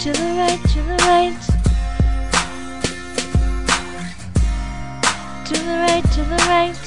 To the right, to the right. To the right, to the right.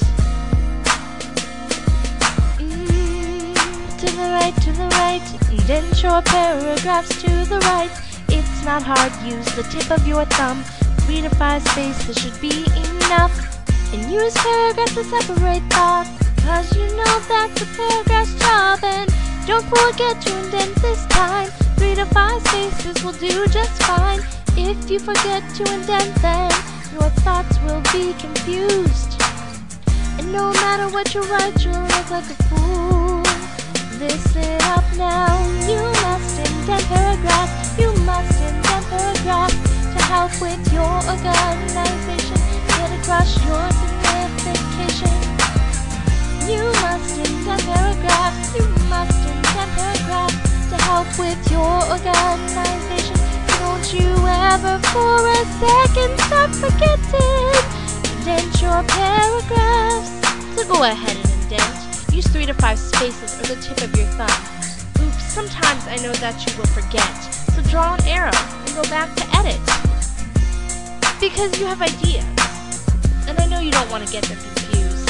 To the right, to the right. Indent your paragraphs to the right. It's not hard, use the tip of your thumb. 3 to 5 spaces should be enough. And use paragraphs to separate thoughts, cause you know that's a paragraph's job. And don't forget to indent this time. 3 to 5 spaces will do just fine. If you forget to indent them, your thoughts will be confused. And no matter what you write, you'll look like a fool. Listen up now, you must indent paragraphs. You must indent paragraphs to help with your organization. Get across your signification. You must indent paragraphs. You must indent paragraphs to help with your organization. So don't you ever for a second start forgetting. Indent your paragraphs. So go ahead and indent. Use 3 to 5 spaces or the tip of your thumb. Oops, sometimes I know that you will forget. So draw an arrow and go back to edit. Because you have ideas. And I know you don't want to get them confused.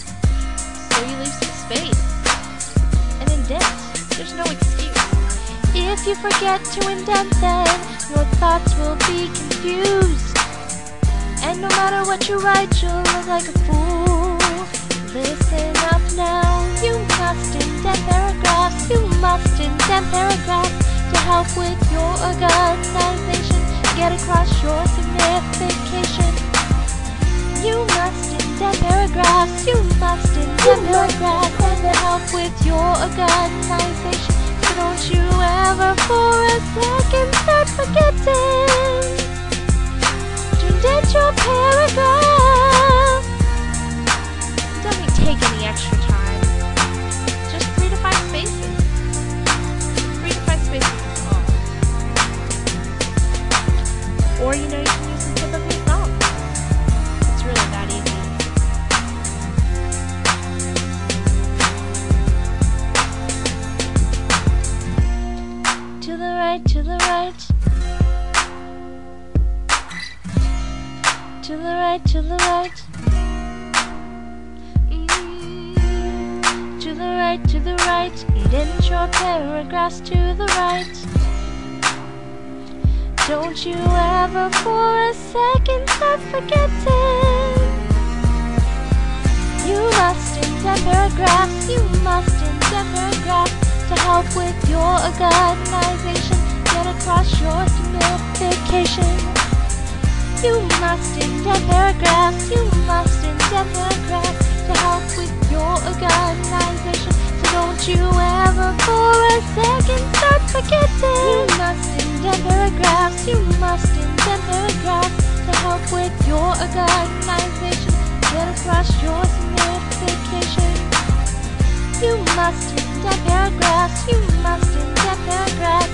So you leave some space. And indent. There's no excuse. If you forget to indent then, your thoughts will be confused. And no matter what you write, you'll look like a fool. Listen up now, you must indent paragraphs. You must indent paragraphs to help with your organization. Get across your signification. You must indent paragraphs. You must indent paragraphs to help with your organization. So don't you ever for a second start forgetting to indent your paragraph. Doesn't take any extra time. Just 3 to 5 spaces. 3 to 5 spaces is all. Or you can use the tip of your thumb. It's really that easy. To the right, to the right. To the right, to the right. To the right, to the right. Indent your paragraphs to the right. Don't you ever for a second start forgetting. You must indent paragraphs. You must indent paragraphs to help with your organization. Get across your signification. You must indent paragraphs. You must indent paragraphs to help with your organization. So don't you ever for a second start forgetting. You must indent paragraphs. You must indent paragraphs to help with your organization. Get across your signification. You must indent paragraphs. You must indent paragraphs.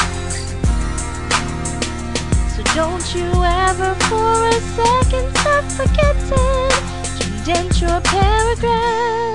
So don't you ever for a second start forgetting to indent your paragraph.